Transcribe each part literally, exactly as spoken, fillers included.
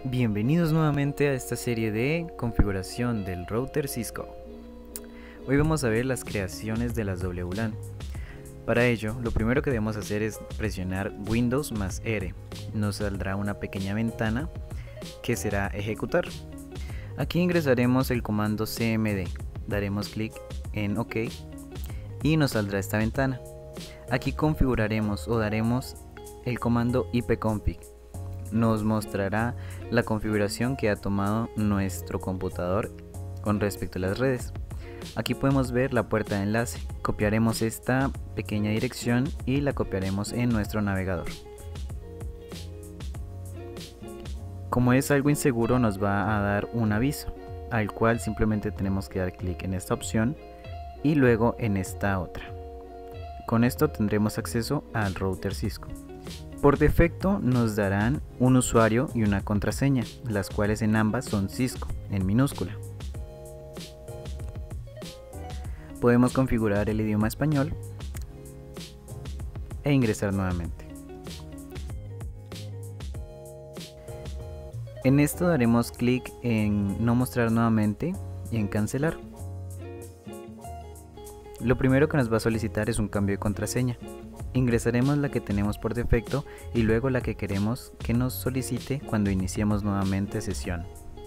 Bienvenidos nuevamente a esta serie de configuración del router Cisco. Hoy vamos a ver las creaciones de las W LAN. Para ello, lo primero que debemos hacer es presionar Windows más R. Nos saldrá una pequeña ventana que será ejecutar. Aquí ingresaremos el comando C M D, daremos clic en OK y nos saldrá esta ventana. Aquí configuraremos o daremos el comando ipconfig. Nos mostrará la configuración que ha tomado nuestro computador con respecto a las redes. Aquí podemos ver la puerta de enlace. Copiaremos esta pequeña dirección y la copiaremos en nuestro navegador. Como es algo inseguro, nos va a dar un aviso, al cual simplemente tenemos que dar clic en esta opción y luego en esta otra. Con esto tendremos acceso al router Cisco. Por defecto nos darán un usuario y una contraseña, las cuales en ambas son Cisco, en minúscula. Podemos configurar el idioma español e ingresar nuevamente. En esto daremos clic en no mostrar nuevamente y en cancelar. Lo primero que nos va a solicitar es un cambio de contraseña. Ingresaremos la que tenemos por defecto y luego la que queremos que nos solicite cuando iniciemos nuevamente sesión.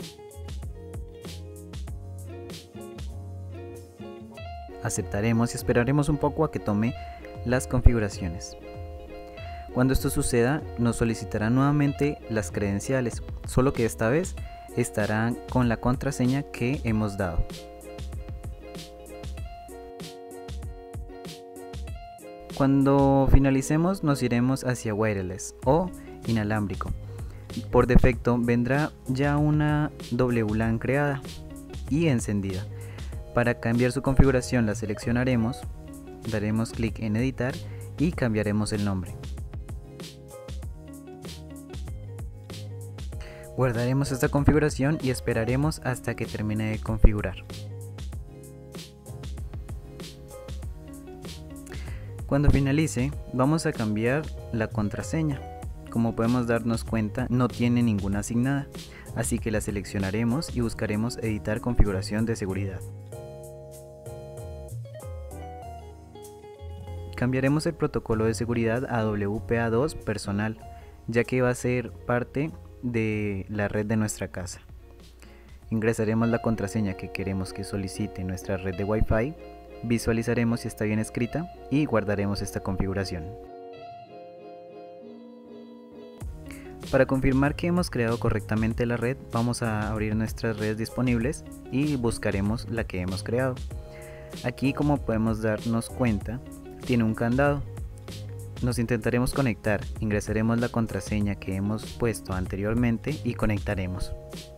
Aceptaremos y esperaremos un poco a que tome las configuraciones. Cuando esto suceda, nos solicitará nuevamente las credenciales, solo que esta vez estarán con la contraseña que hemos dado. Cuando finalicemos nos iremos hacia wireless o inalámbrico. Por defecto vendrá ya una W LAN creada y encendida. Para cambiar su configuración la seleccionaremos, daremos clic en editar y cambiaremos el nombre. Guardaremos esta configuración y esperaremos hasta que termine de configurar. Cuando finalice, vamos a cambiar la contraseña. Como podemos darnos cuenta, no tiene ninguna asignada, así que la seleccionaremos y buscaremos editar configuración de seguridad. Cambiaremos el protocolo de seguridad a W P A dos personal, ya que va a ser parte de la red de nuestra casa. Ingresaremos la contraseña que queremos que solicite nuestra red de Wi-Fi. Visualizaremos si está bien escrita y guardaremos esta configuración. Para confirmar que hemos creado correctamente la red, vamos a abrir nuestras redes disponibles y buscaremos la que hemos creado. Aquí, como podemos darnos cuenta, tiene un candado. Nos intentaremos conectar, ingresaremos la contraseña que hemos puesto anteriormente y conectaremos.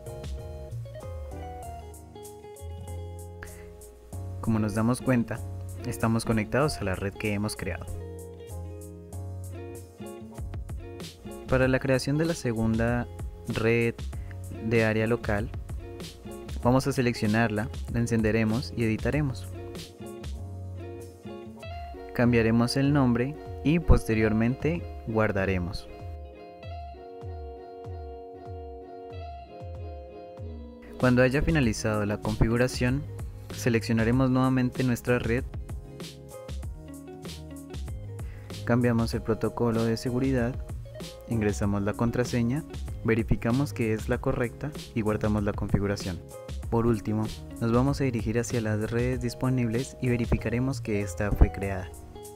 Como nos damos cuenta, estamos conectados a la red que hemos creado. Para la creación de la segunda red de área local, vamos a seleccionarla, la encenderemos y editaremos. Cambiaremos el nombre y posteriormente guardaremos. Cuando haya finalizado la configuración, seleccionaremos nuevamente nuestra red, cambiamos el protocolo de seguridad, ingresamos la contraseña, verificamos que es la correcta y guardamos la configuración. Por último, nos vamos a dirigir hacia las redes disponibles y verificaremos que esta fue creada.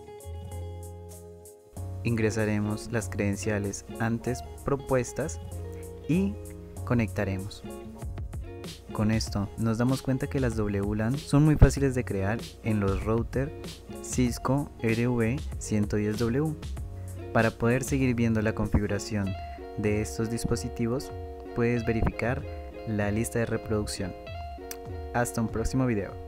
Ingresaremos las credenciales antes propuestas y conectaremos. Con esto nos damos cuenta que las W LAN son muy fáciles de crear en los routers Cisco R V ciento diez W. Para poder seguir viendo la configuración de estos dispositivos, puedes verificar la lista de reproducción. Hasta un próximo video.